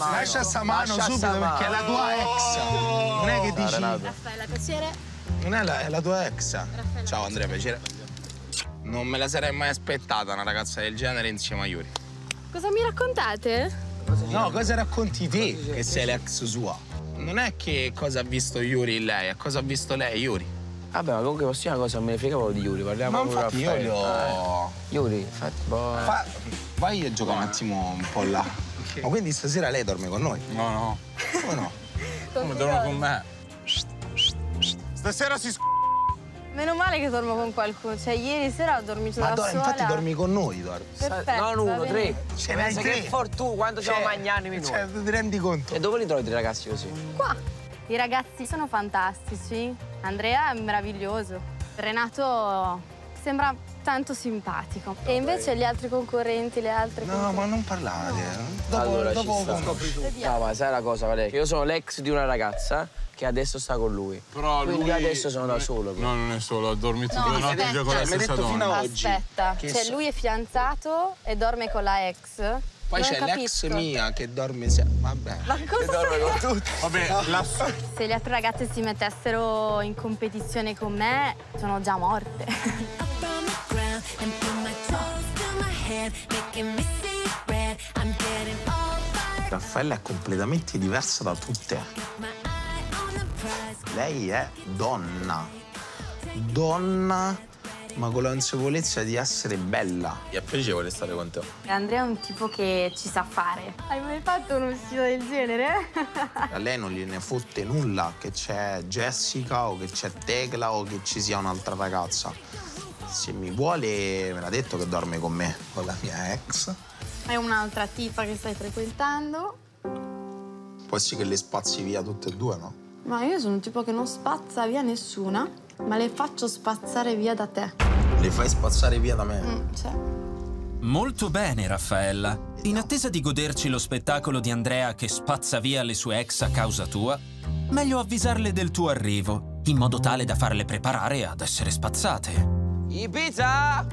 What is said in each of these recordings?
Lascia sta mano subito perché è la tua ex. Non è che dici... Raffaella, piacere. Non è la tua ex. Ciao Andrea, piacere. Non me la sarei mai aspettata una ragazza del genere insieme a Yuri. Cosa mi raccontate? No, cosa racconti te che sei l'ex sua? Non è che cosa ha visto Yuri in lei, è cosa ha visto lei Yuri. Vabbè, ma comunque posso dire una cosa, non me ne frega proprio di Yuri, parliamo Ma infatti io li ho... Yuri, infatti, boh... Vai a giocare un attimo un po' là. Ma quindi stasera lei dorme con noi? No, no. Come no? Come dorme con me? Stasera si Meno male che dormo con qualcuno. Cioè, ieri sera ho dormito da sola. Infatti dormi con noi, Perfetto, non uno, tre. Ce n'hai tre. Che fortuna, quando siamo magnani minuti. Cioè, ti rendi conto? E dove li trovi tre ragazzi così? Qua. I ragazzi sono fantastici. Andrea è meraviglioso. Renato sembra tanto simpatico. E invece gli altri concorrenti, le altre No, ma non parlate. Allora, Dopo ci sta. scopri tu. No, ma sai la cosa, Valeria? Che io sono l'ex di una ragazza che adesso sta con lui. Però quindi lui... adesso sono da solo. No, non è solo, ha dormito 2 notti aspetta. già con la Mi hai stessa detto fino donna. a oggi. Aspetta, Che cioè lui è fidanzato e dorme con la ex. Poi Non c'è l'ex capisco. mia che dorme... Vabbè. Ma cosa Dorme con tutti. Vabbè, la... Se le altre ragazze si mettessero in competizione con me, sono già morte. Raffaella è completamente diversa da tutte. Lei è donna. Donna, ma con la consapevolezza di essere bella. È piacevole stare con te. Andrea è un tipo che ci sa fare. Hai mai fatto un vestito del genere? A lei non gliene fotte nulla che c'è Jessica o che c'è Tecla o che ci sia un'altra ragazza. Se mi vuole, me l'ha detto che dorme con me, con la mia ex. Hai un'altra tipa che stai frequentando? Può essere che le spazzi via tutte e due, no? Ma io sono un tipo che non spazza via nessuna, ma le faccio spazzare via da te. Le fai spazzare via da me? Cioè. Molto bene, Raffaella. In attesa di goderci lo spettacolo di Andrea che spazza via le sue ex a causa tua, meglio avvisarle del tuo arrivo, in modo tale da farle preparare ad essere spazzate. Ibiza!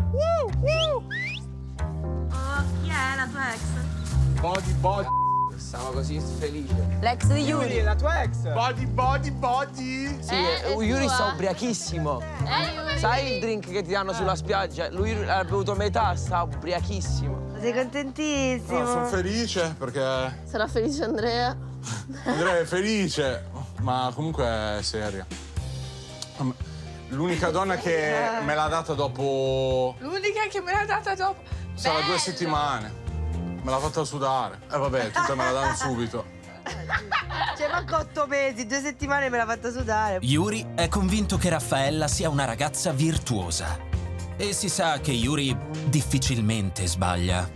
Oh, chi è la tua ex? Body. Stavo così felice. L'ex di Yuri. la tua ex? Body. Sì, è Yuri tua? sta ubriachissimo. Sai il drink che ti danno sulla spiaggia? Lui ha bevuto metà, sta ubriachissimo. Sei contentissimo. No, sono felice perché Sarà felice Andrea? Andrea è felice, ma comunque è seria. L'unica donna che me l'ha data dopo... L'unica che me l'ha data dopo. Sarà 2 settimane. Me l'ha fatta sudare. Vabbè, tutta me la danno subito. Cioè, manco 8 mesi, 2 settimane me l'ha fatta sudare. Yuri è convinto che Raffaella sia una ragazza virtuosa. E si sa che Yuri difficilmente sbaglia.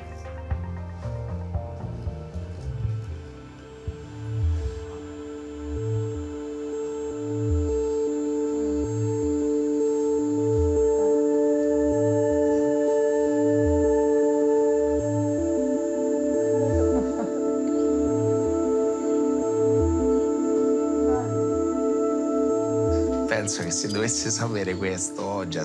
Penso che se dovesse sapere questo, di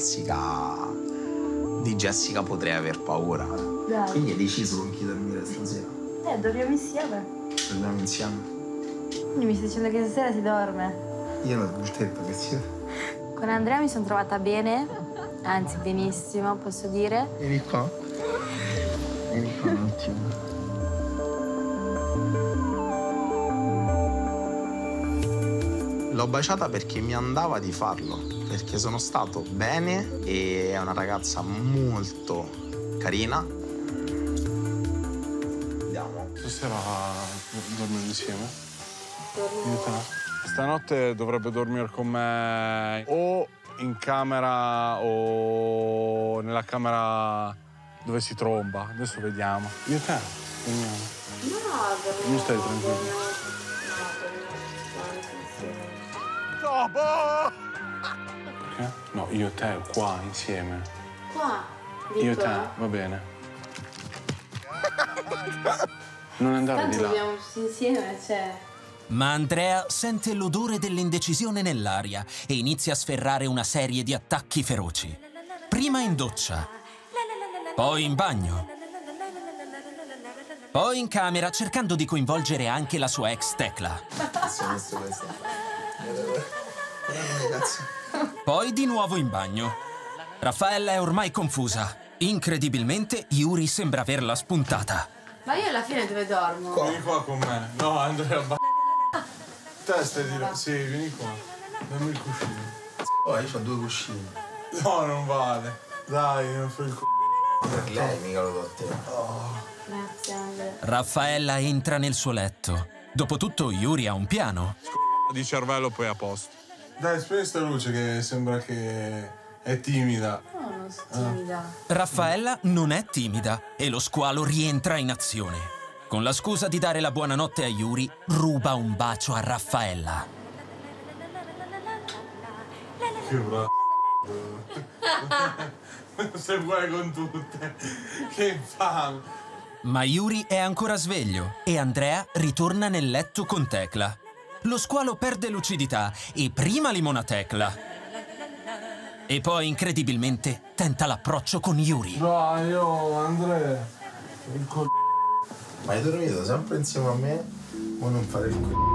Jessica potrei aver paura. Dai. Quindi hai deciso con chi dormire stasera? Dormiamo insieme. Dormiamo insieme? Quindi mi stai dicendo che stasera si dorme? Io non ho detto che si... Con Andrea mi sono trovata bene, anzi benissimo, posso dire. Vieni qua. Vieni qua un attimo. L'ho baciata perché mi andava di farlo, perché sono stato bene e è una ragazza molto carina. Andiamo. Stasera dormiamo insieme? Io e te? Stanotte dovrebbe dormire con me o in camera o nella camera dove si tromba. Adesso vediamo. Io e te? Veniamo. No, Non stai tranquillo. Perché? No, io e te qua insieme. Qua? Io e te, va bene. Non andare di là. Dobbiamo insieme, cioè. Ma Andrea sente l'odore dell'indecisione nell'aria e inizia a sferrare una serie di attacchi feroci. Prima in doccia, poi in bagno, Poi in camera cercando di coinvolgere anche la sua ex Tecla. Poi di nuovo in bagno. Raffaella è ormai confusa. Incredibilmente Yuri sembra averla spuntata. Ma io alla fine dove dormo? Vieni qua con me. No, Andrea, te stai di là. Sì, vieni qua. Dammi il cuscino. Oh, io ho 2 cuscini. No, non vale. Dai, non fai il Per lei, mica lo do a te. Grazie, Andrea. Raffaella entra nel suo letto. Dopotutto Yuri ha un piano. di cervello, poi a posto. Dai, spegni sta luce che sembra che è timida. No, non sono timida. Raffaella non è timida e lo squalo rientra in azione. Con la scusa di dare la buonanotte a Yuri, ruba un bacio a Raffaella. Che bravo. Sei uguale con tutte. Che infame. Ma Yuri è ancora sveglio e Andrea ritorna nel letto con Tecla. Lo squalo perde lucidità e prima limona Tecla. E poi, incredibilmente, tenta l'approccio con Yuri. Dai, io, Andrea. Il Ma hai dormito sempre insieme a me o non fare il c***o?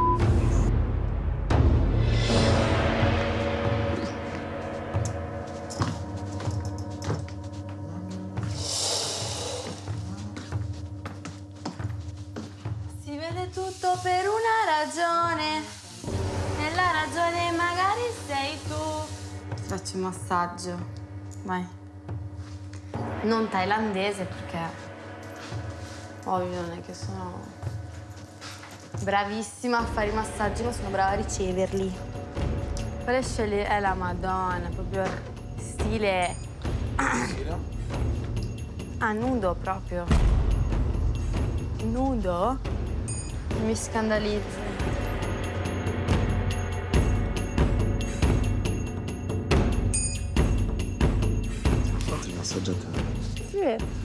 Si vede tutto per una ragione e la ragione magari sei tu. Ti faccio un massaggio. Vai. Non thailandese perché ovvio non è che sono bravissima a fare i massaggi, ma sono brava a riceverli. Quale scegli? È la Madonna, proprio stile... Ah, nudo proprio. Nudo? Mi scandalizza. Fatti il massaggio a te. Sì.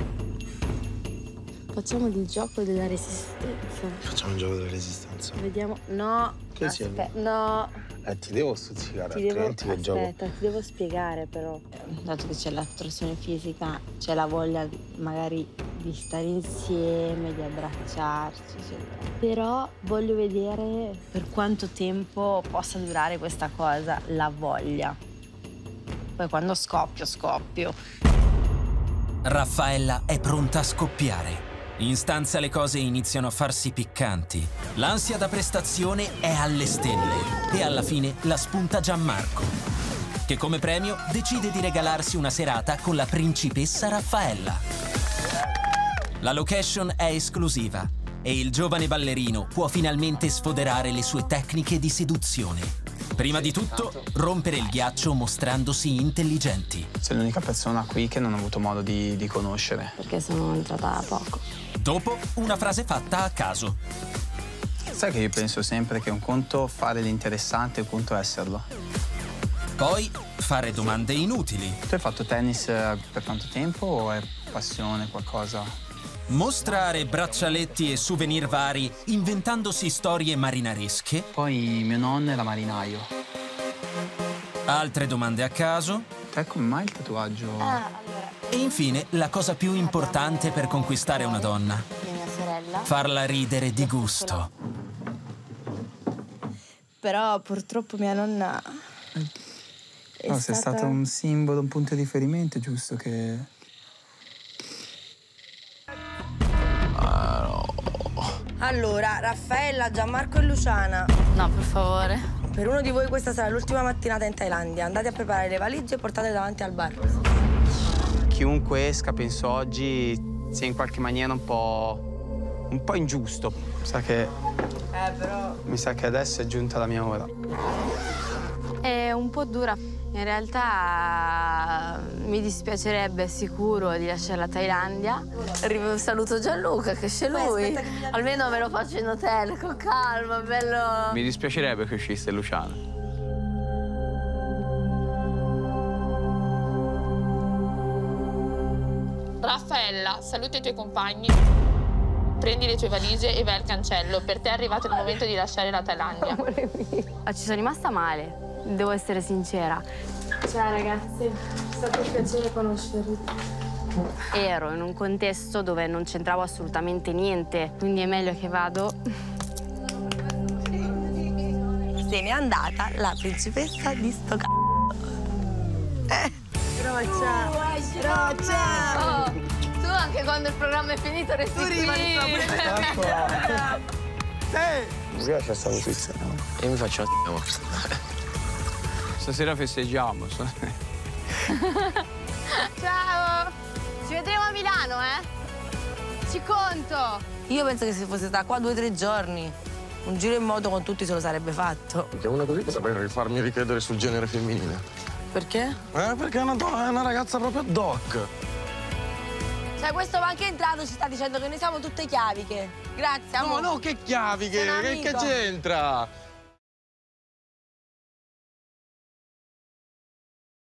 Facciamo il gioco della resistenza. Facciamo il gioco della resistenza. Vediamo. No. Così Aspetta, no. Ti devo stuzzicare, Ti devo... altrimenti che gioco. Aspetta, ti devo spiegare però. Dato che c'è l'attrazione fisica, c'è la voglia magari di stare insieme, di abbracciarci, eccetera. Però voglio vedere per quanto tempo possa durare questa cosa, la voglia. Poi quando scoppio. Raffaella è pronta a scoppiare. In stanza le cose iniziano a farsi piccanti. L'ansia da prestazione è alle stelle e alla fine la spunta Gianmarco, che come premio decide di regalarsi una serata con la principessa Raffaella. La location è esclusiva e il giovane ballerino può finalmente sfoderare le sue tecniche di seduzione. Prima di tutto, rompere il ghiaccio mostrandosi intelligenti. Sei l'unica persona qui che non ho avuto modo di conoscere. Perché sono entrata da poco. Dopo, una frase fatta a caso. Sai che io penso sempre che un conto fare l'interessante e un conto esserlo. Poi, fare domande inutili. Tu hai fatto tennis per tanto tempo o è passione, qualcosa? Mostrare braccialetti e souvenir vari inventandosi storie marinaresche. Poi mio nonno era marinaio. Altre domande a caso. Te come mai il tatuaggio? E infine, la cosa più importante per conquistare una donna. Mia sorella. Farla ridere di gusto. Però purtroppo mia nonna Sei stato un simbolo, un punto di riferimento, giusto che... Allora, Raffaella, Gianmarco e Luciana. No, per favore. Per uno di voi questa sarà l'ultima mattinata in Thailandia. Andate a preparare le valigie e portate davanti al bar. Chiunque esca, penso oggi, sia in qualche maniera un po' ingiusto. Mi sa che adesso è giunta la mia ora. È un po' dura. In realtà mi dispiacerebbe sicuro di lasciare la Thailandia. Saluto Gianluca, che c'è lui. Almeno me lo faccio in hotel, con calma, bello. Mi dispiacerebbe che uscisse Luciana. Raffaella, saluta i tuoi compagni. Prendi le tue valigie e vai al cancello. Per te è arrivato il momento di lasciare la Thailandia. Ci sono rimasta male, devo essere sincera. Ciao ragazzi, è stato un piacere conoscervi. Ero in un contesto dove non c'entravo assolutamente niente, quindi è meglio che vado. Se n'è andata la principessa di sto Roccia! Roccia! Oh, tu anche quando il programma è finito resti qui. Mi piace sta notizia, no? Io mi faccio la Stasera festeggiamo. Ciao! Ci vedremo a Milano, Ci conto! Io penso che se fosse stata qua 2 o 3 giorni, un giro in moto con tutti se lo sarebbe fatto. Perché una così potrebbe farmi ricredere sul genere femminile. Perché? Perché è una ragazza proprio doc. Cioè, questo va anche entrato, ci sta dicendo che noi siamo tutte chiaviche. Grazie, amore. No, che chiaviche, Sei un che amico. c'entra?